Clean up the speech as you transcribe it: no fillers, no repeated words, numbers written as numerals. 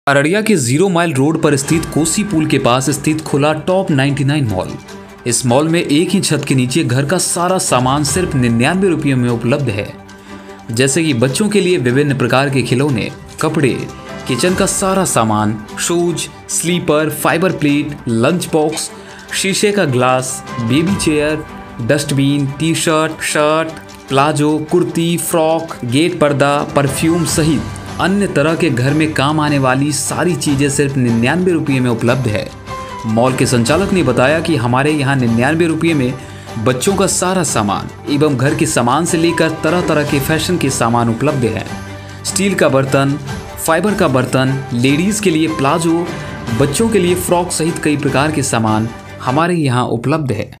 अररिया के 0 mile road पर स्थित कोसी पुल के पास स्थित खुला टॉप 99 मॉल। इस मॉल में एक ही छत के नीचे घर का सारा सामान सिर्फ 99 रुपये में उपलब्ध है। जैसे कि बच्चों के लिए विभिन्न प्रकार के खिलौने, कपड़े, किचन का सारा सामान, shoes, slipper, fibre plate, lunch box, शीशे का glass, baby chair, dustbin, T shirt, palazzo, kurti, frock, gate पर्दा, परफ्यूम सहित अन्य तरह के घर में काम आने वाली सारी चीजें सिर्फ 99 रुपये में उपलब्ध है। मॉल के संचालक ने बताया कि हमारे यहाँ 99 रुपये में बच्चों का सारा सामान एवं घर के सामान से लेकर तरह तरह के फैशन के सामान उपलब्ध है। स्टील का बर्तन, फाइबर का बर्तन, लेडीज के लिए प्लाजो, बच्चों के लिए फ्रॉक सहित कई प्रकार के सामान हमारे यहाँ उपलब्ध है।